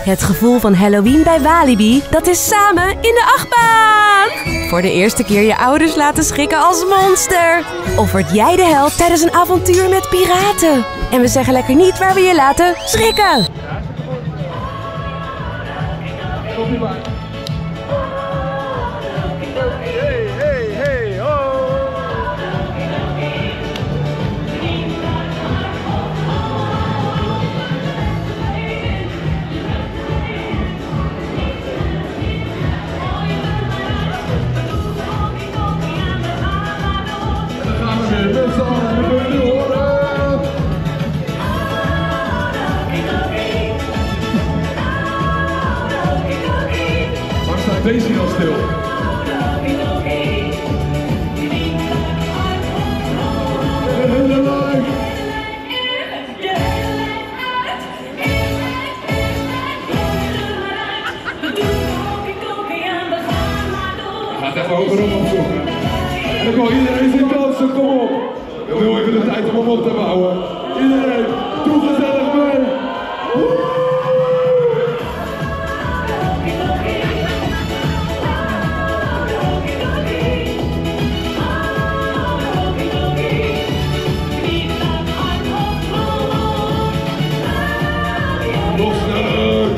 Het gevoel van Halloween bij Walibi, dat is samen in de achtbaan. Voor de eerste keer je ouders laten schrikken als monster. Of word jij de held tijdens een avontuur met piraten. En we zeggen lekker niet waar we je laten schrikken. Deze al stil. Gaat even hogerop opzoeken. En dan kan iedereen zijn dansen, kom op. Heel even de tijd om hem op te bouwen. Iedereen, doe gezellig mee. Nog sneller!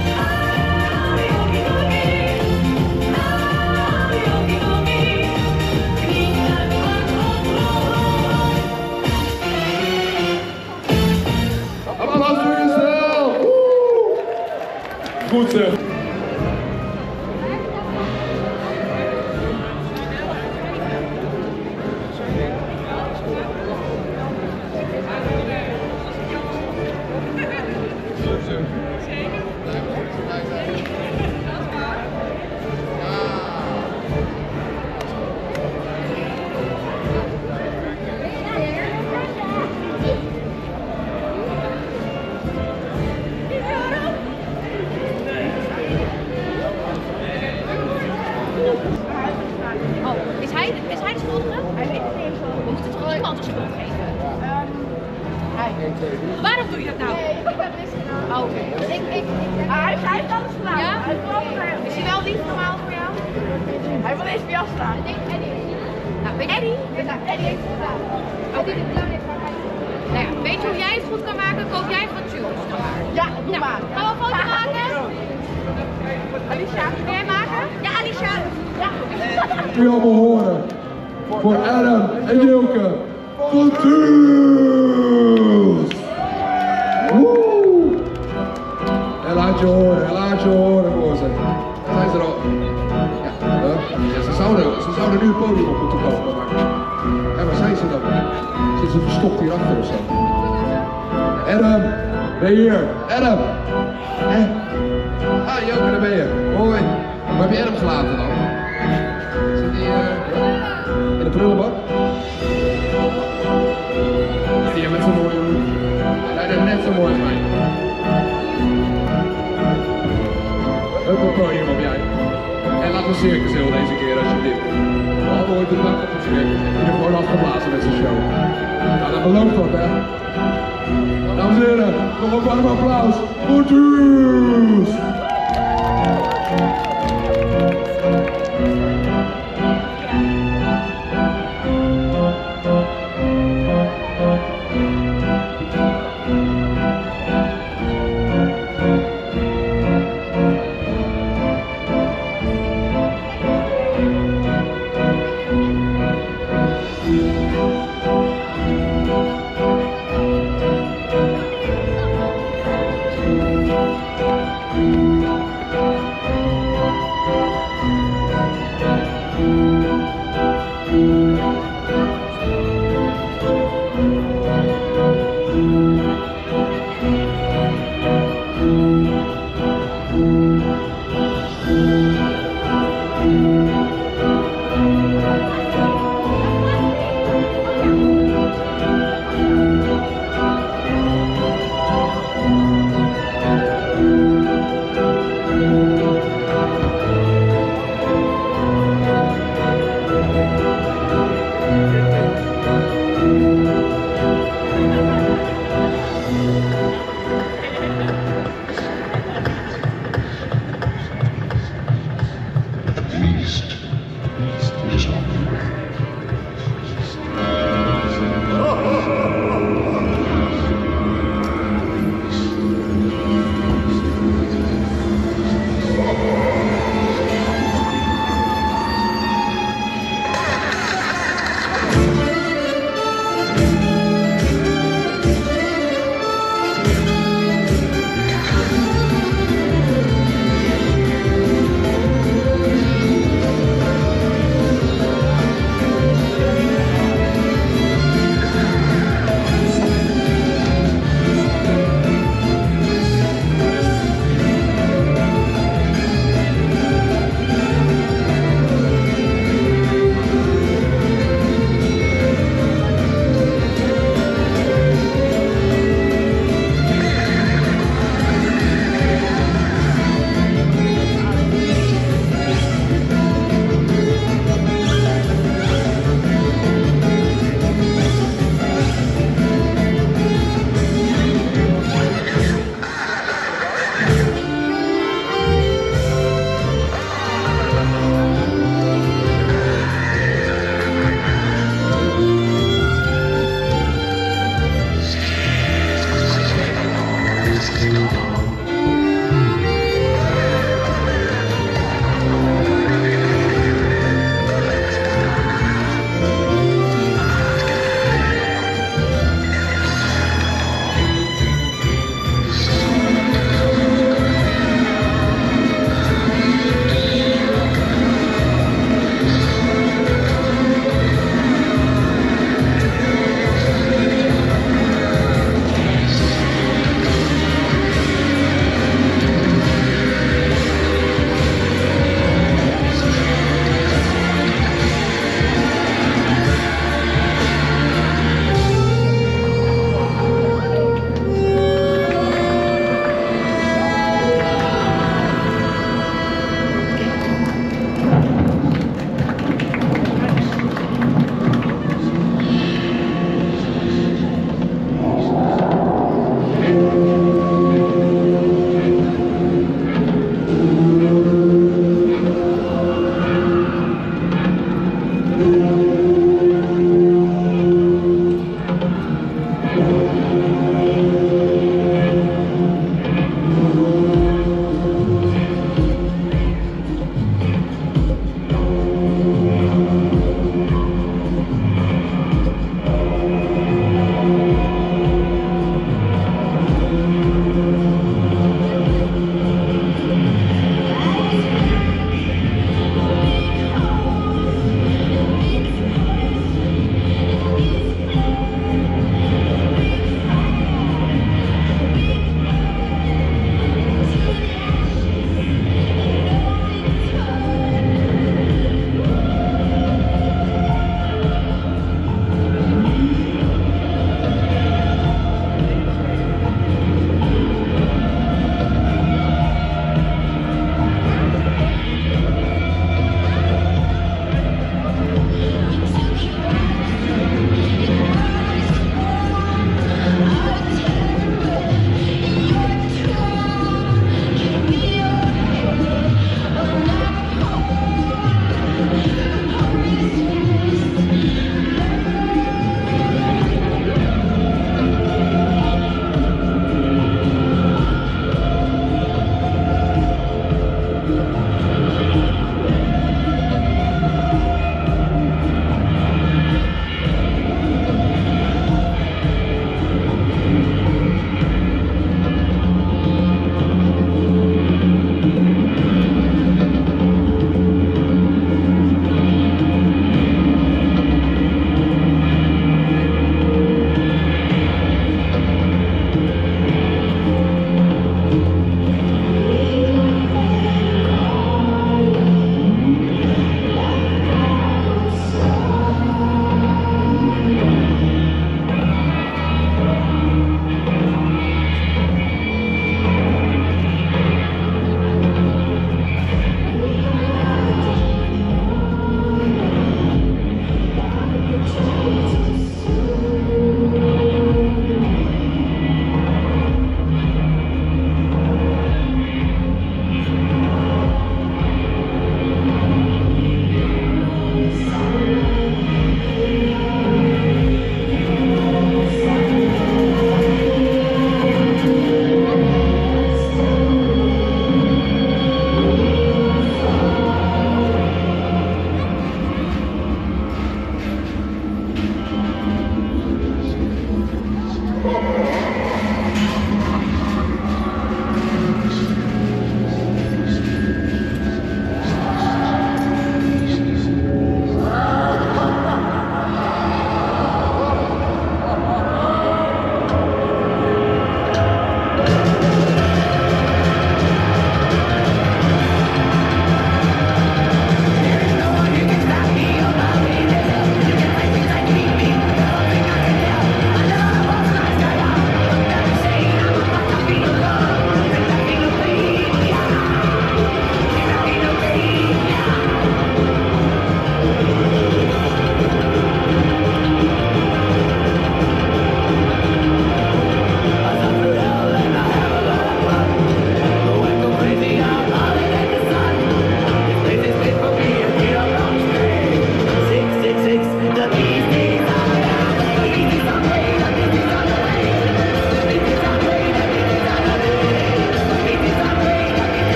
Applaus voor jezelf! Goed zeg! Is hij de schuldige? Hij weet het niet eens. We moeten toch wel iemand de schuld geven? Waarom doe je dat nou? Nee, ik ben misgedaan. Oh, oké. Hij heeft alles gedaan. Ja? Hij heeft alles gedaan. Is hij wel lief normaal voor jou? Hij wil eens bij jou staan. Nou, weet Eddie? Eddie heeft het gedaan. Oké. Nou ja, weet je hoe jij het goed kan maken? Koop jij van Jules van haar. Ja, doe maar. Gaan we een foto maken? Alicia. Wil jij maken? Ja, Alicia. Ja. Kun je allemaal horen? Voor Adam en Jilke van Jules! Woe! En laat je horen, voorzitter. Daar zijn ze er al. Ja, ze zouden nu het podium op moeten komen. Maar waar zijn ze dan? Zitten ze verstopt hierachter of zo? Adam, ben je hier? Adam! Ah, Jilke, daar ben je. Hoi. Waar heb je Adam gelaten dan? Zit hij in de prullenbak? Zie je met zo'n mooie hoed? Hij deed net zo mooi als mij. Hup een podium op jij. En laat een circus heel deze keer alsjeblieft. We hadden ooit de dak op het circus. Die heeft gewoon afgeblazen met zijn show. Nou, dat belooft wat, hè? Dames en heren, nog een warm applaus voor Jules!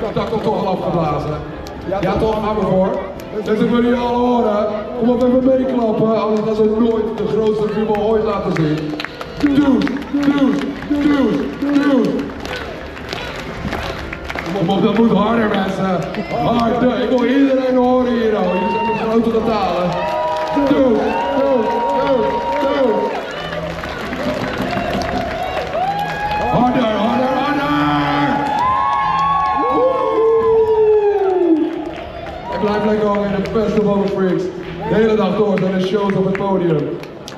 het dak wordt toch al afgeblazen. Ja toch, gaan we voor. Dus ik wil jullie al horen. Kom op even meeklappen, anders gaan ze nooit de grootste voetbal ooit laten zien. Doe. Kom op, dat moet harder mensen. Harder, ik wil iedereen horen hier al. Jullie zijn met grote totalen. Doe. Harder. Ik blijf lekker hangen in de Festival of Freaks. De hele dag door zijn er shows op het podium. Dat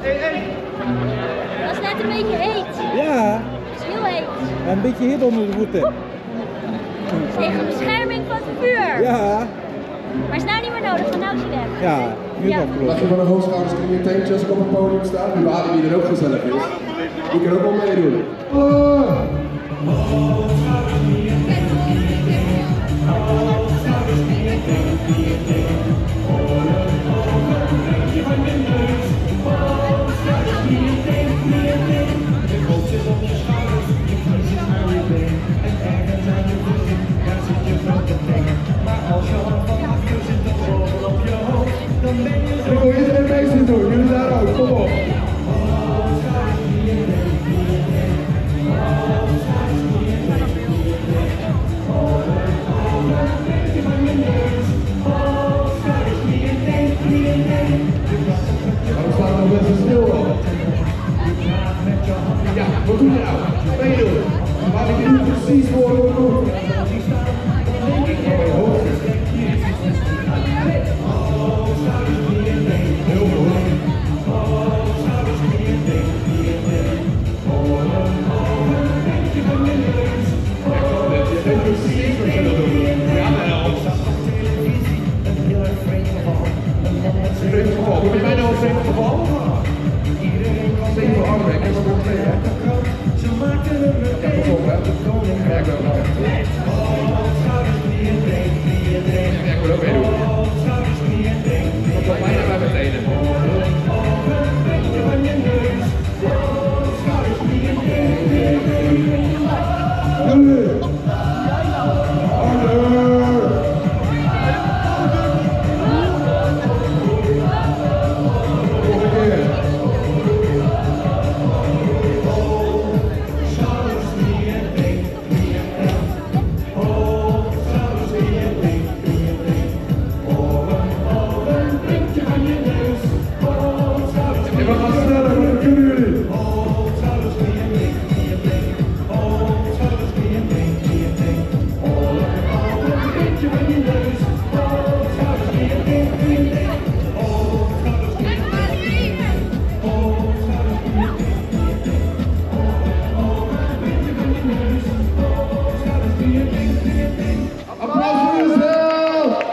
is net een beetje heet. Ja, Het is heel heet. en een beetje hit onder de voeten. Tegen bescherming van het vuur. Ja, Maar is nou niet meer nodig, want nou is hij weg. ja, nu is het Als afgelopen. je van de hoogschouders kun je tentje als ik op het podium sta, die Walibi er ook gezellig is. Die kan ook wel meedoen. Ik wil iedereen mee zien doen, jullie daar ook, kom op. Waarom staan er mensen stil op? Ja, wat doe je nou? Meedoen. Laat ik nu precies horen hoe het moet. Heel goed. Je weet precies wat je wil doen. Jawel. Vreemd geval. Moet je mij nou een vreemd geval? Zeker hard, ik heb er nog twee, hè? Ja, pas op, hè? Ja, ik wil ook nog even. Ja, ik wil ook meedoen. Komt op mij naar beneden. We gaan sneller, maar dat kunnen jullie. Applaus voor jezelf!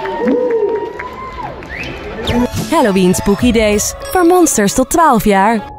Halloween Spooky Days. Voor monsters tot 12 jaar.